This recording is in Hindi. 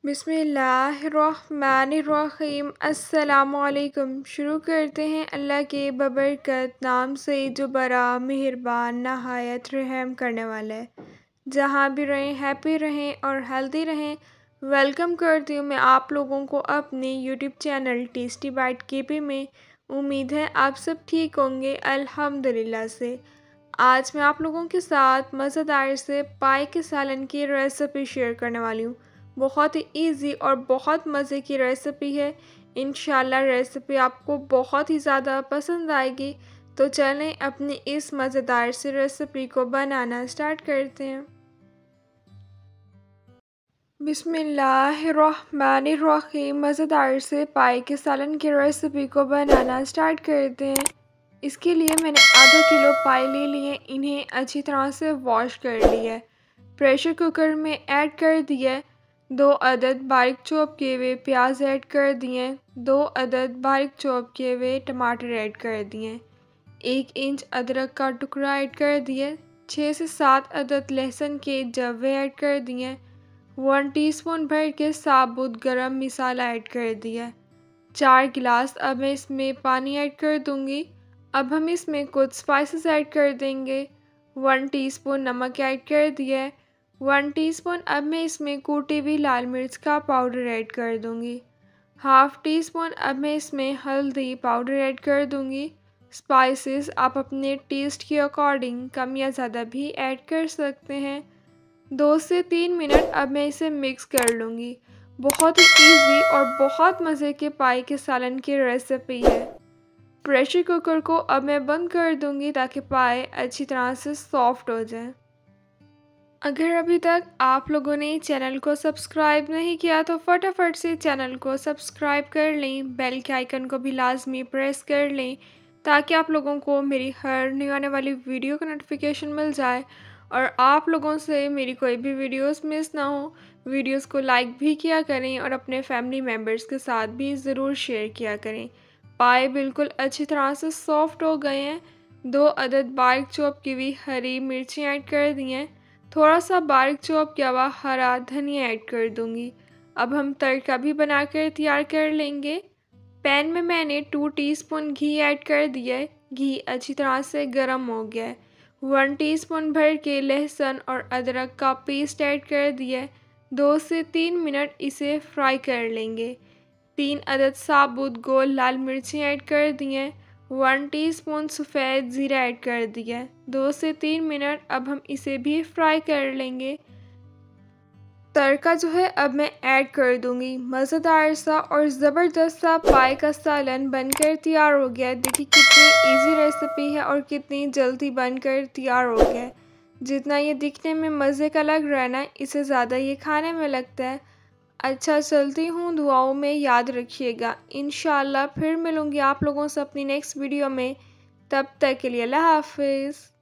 बिस्मिल्लाहिर्रहमानिर्रहीम। अस्सलामुअलैकुम। शुरू करते हैं अल्लाह के बबरकत नाम से जो बड़ा मेहरबान नहायत रहम करने वाला है। जहाँ भी रहें हैप्पी रहें और हेल्दी रहें। वेलकम करती हूँ मैं आप लोगों को अपने YouTube channel tasty bite KP में। उम्मीद है आप सब ठीक होंगे अल्हम्दुलिल्लाह से। आज मैं आप लोगों के साथ मज़ेदार से पाई के सालन की रेसिपी शेयर करने वाली हूँ। बहुत ही इजी और बहुत मज़े की रेसिपी है। इंशाल्लाह रेसिपी आपको बहुत ही ज़्यादा पसंद आएगी। तो चलें अपनी इस मज़ेदार सी रेसिपी को बनाना स्टार्ट करते हैं। बिस्मिल्लाहिर्रहमानिर्रहीम। मज़ेदार से पाई के सालन की रेसिपी को बनाना स्टार्ट करते हैं। इसके लिए मैंने आधा किलो पाई ले लिए। इन्हें अच्छी तरह से वॉश कर लिया। प्रेशर कुकर में ऐड कर दिया। 2 अदद बारीक चॉप किए हुए प्याज ऐड कर दिए। 2 अदद बारीक चॉप किए हुए टमाटर ऐड कर दिए। 1 इंच अदरक का टुकड़ा ऐड कर दिए। 6 से 7 अदद लहसुन के जवे ऐड कर दिए। 1 टीस्पून भर के साबुत गरम मसाला ऐड कर दिया। 4 गिलास अब मैं इसमें पानी ऐड कर दूंगी। अब हम इसमें कुछ स्पाइसेस ऐड कर देंगे। 1 टीस्पून नमक ऐड कर दिया। 1 टीस्पून अब मैं इसमें कूटी हुई लाल मिर्च का पाउडर ऐड कर दूंगी। हाफ़ टी स्पून अब मैं इसमें हल्दी पाउडर ऐड कर दूंगी। स्पाइसेस आप अपने टेस्ट के अकॉर्डिंग कम या ज़्यादा भी ऐड कर सकते हैं। 2 से 3 मिनट अब मैं इसे मिक्स कर लूँगी। बहुत ही इजी और बहुत मज़े के पाई के सालन की रेसिपी है। प्रेशर कुकर को अब मैं बंद कर दूँगी ताकि पाई अच्छी तरह से सॉफ्ट हो जाए। अगर अभी तक आप लोगों ने चैनल को सब्सक्राइब नहीं किया तो फटाफट से चैनल को सब्सक्राइब कर लें। बेल के आइकन को भी लाजमी प्रेस कर लें ताकि आप लोगों को मेरी हर नई आने वाली वीडियो का नोटिफिकेशन मिल जाए और आप लोगों से मेरी कोई भी वीडियोस मिस ना हो। वीडियोस को लाइक भी किया करें और अपने फैमिली मेम्बर्स के साथ भी ज़रूर शेयर किया करें। पाए बिल्कुल अच्छी तरह से सॉफ्ट हो गए हैं। 2 अदद बारीक चॉप की हुई हरी मिर्ची ऐड कर दी हैं। थोड़ा सा बारीक चॉप किया हुआ हरा धनिया ऐड कर दूंगी। अब हम तड़का भी बनाकर तैयार कर लेंगे। पैन में मैंने 2 टीस्पून घी ऐड कर दिया है। घी अच्छी तरह से गर्म हो गया है। 1 टीस्पून भर के लहसुन और अदरक का पेस्ट ऐड कर दिया है। 2 से 3 मिनट इसे फ्राई कर लेंगे। 3 अदद साबुत गोल लाल मिर्ची ऐड कर दिए। 1 टीस्पून सफ़ेद ज़ीरा ऐड कर दिया। 2 से 3 मिनट अब हम इसे भी फ्राई कर लेंगे। तड़का जो है अब मैं ऐड कर दूंगी। मज़ेदार सा और ज़बरदस्त सा पाई का सालन बनकर तैयार हो गया। देखिए कितनी इजी रेसिपी है और कितनी जल्दी बनकर तैयार हो गया। जितना ये दिखने में मज़े का लग रहा है ना, इससे ज़्यादा ये खाने में लगता है। अच्छा चलती हूँ, दुआओं में याद रखिएगा। इंशाल्लाह फिर मिलूँगी आप लोगों से अपनी नेक्स्ट वीडियो में। तब तक के लिए अल्लाह हाफ़िज़।